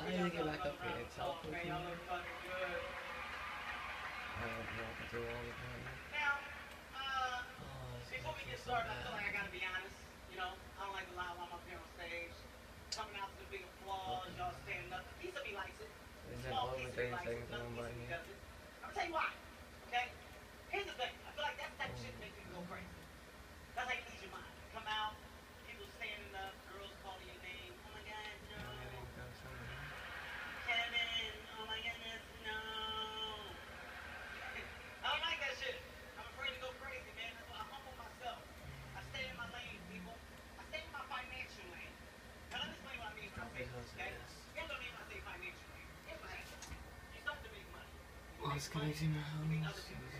I need to get back up here. It's helpful to me. I don't know what to do all the time. Oh, this is actually so bad. There's an automated thing going by here. Everything goes somewhere. Probably how's this. Disconnecting my house.